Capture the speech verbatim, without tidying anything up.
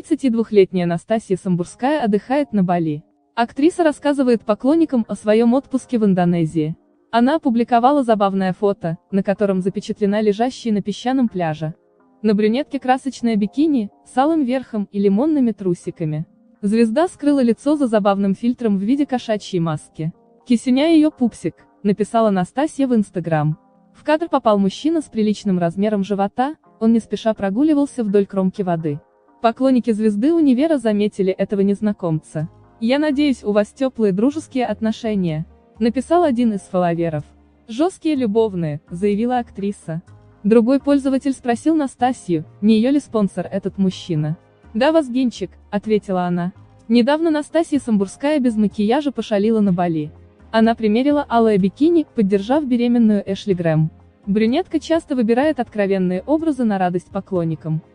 тридцатидвухлетняя Настасья Самбурская отдыхает на Бали. Актриса рассказывает поклонникам о своем отпуске в Индонезии. Она опубликовала забавное фото, на котором запечатлена лежащая на песчаном пляже. На брюнетке красочное бикини, с алым верхом и лимонными трусиками. Звезда скрыла лицо за забавным фильтром в виде кошачьей маски. «Кисюня ее пупсик», написала Настасья в Инстаграм. В кадр попал мужчина с приличным размером живота, он не спеша прогуливался вдоль кромки воды. Поклонники звезды универа заметили этого незнакомца. «Я надеюсь, у вас теплые дружеские отношения», написал один из фолловеров. «Жесткие любовные», заявила актриса. Другой пользователь спросил Настасью, не ее ли спонсор этот мужчина. «Да, Вазгенчик», ответила она. Недавно Настасья Самбурская без макияжа пошалила на Бали. Она примерила алое бикини, поддержав беременную Эшли Грэм. Брюнетка часто выбирает откровенные образы на радость поклонникам.